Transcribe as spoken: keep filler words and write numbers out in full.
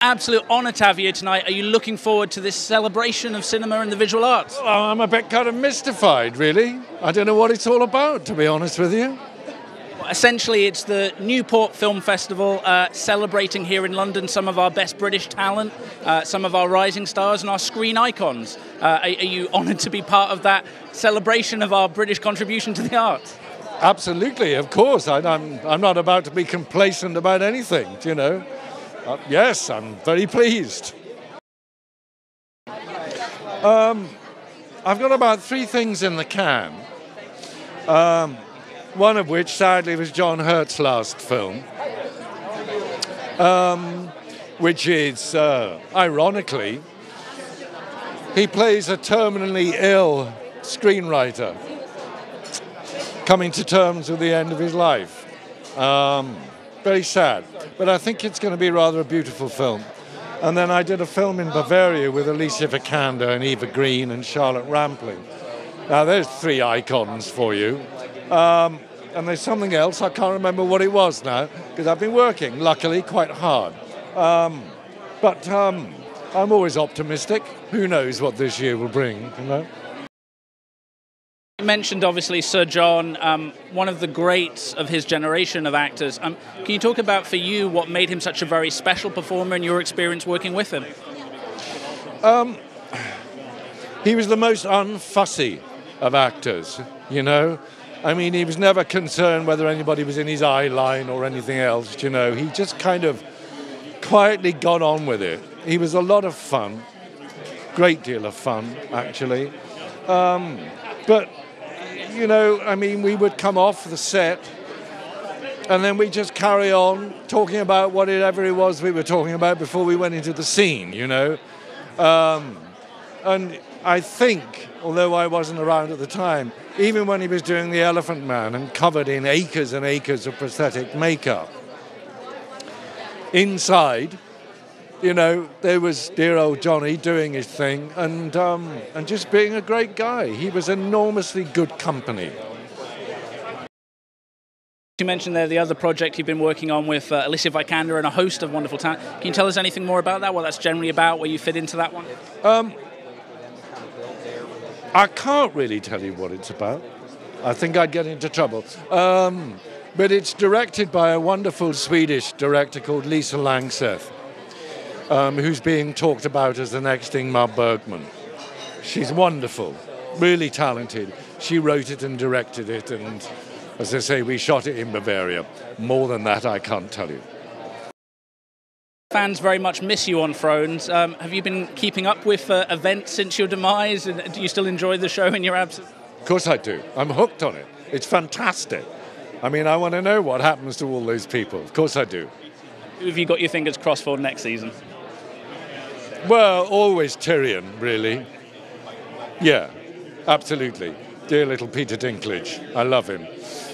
absolute honour to have you here tonight. Are you looking forward to this celebration of cinema and the visual arts? Well, I'm a bit kind of mystified, really. I don't know what it's all about, to be honest with you. Well, essentially, it's the Newport Film Festival uh, celebrating here in London some of our best British talent, uh, some of our rising stars and our screen icons. Uh, are, are you honoured to be part of that celebration of our British contribution to the arts? Absolutely, of course. I, I'm, I'm not about to be complacent about anything, you know. Uh, yes, I'm very pleased. Um, I've got about three things in the can. Um, one of which, sadly, was John Hurt's last film, um, which is, uh, ironically, he plays a terminally ill screenwriter coming to terms with the end of his life. Um, very sad. But I think it's going to be rather a beautiful film. And then I did a film in Bavaria with Alicia Vikander and Eva Green and Charlotte Rampling. Now, there's three icons for you. Um, and there's something else, I can't remember what it was now, because I've been working, luckily, quite hard. Um, but um, I'm always optimistic. Who knows what this year will bring, you know? You mentioned, obviously, Sir John, um, one of the greats of his generation of actors. Um, can you talk about, for you, what made him such a very special performer and your experience working with him? Um, he was the most unfussy of actors, you know. I mean, he was never concerned whether anybody was in his eye line or anything else, you know. He just kind of quietly got on with it. He was a lot of fun, great deal of fun, actually. Um, but... You know, I mean, we would come off the set and then we just carry on talking about whatever it was we were talking about before we went into the scene, you know. Um, and I think, although I wasn't around at the time, even when he was doing The Elephant Man and covered in acres and acres of prosthetic makeup, inside, you know, there was dear old Johnny doing his thing and um, and just being a great guy. He was enormously good company. You mentioned there the other project you've been working on with uh, Alicia Vikander and a host of wonderful talent. Can you tell us anything more about that, what that's generally about, where you fit into that one? Um, I can't really tell you what it's about. I think I'd get into trouble. Um, but it's directed by a wonderful Swedish director called Lisa Langseth. Um, who's being talked about as the next Ingmar Bergman. She's wonderful, really talented. She wrote it and directed it, and as I say, we shot it in Bavaria. More than that, I can't tell you. Fans very much miss you on Thrones. Um, have you been keeping up with uh, events since your demise, and do you still enjoy the show in your absence? Of course I do. I'm hooked on it. It's fantastic. I mean, I want to know what happens to all those people. Of course I do. Who have you got your fingers crossed for next season? Well, always Tyrion, really. Yeah, absolutely. Dear little Peter Dinklage. I love him.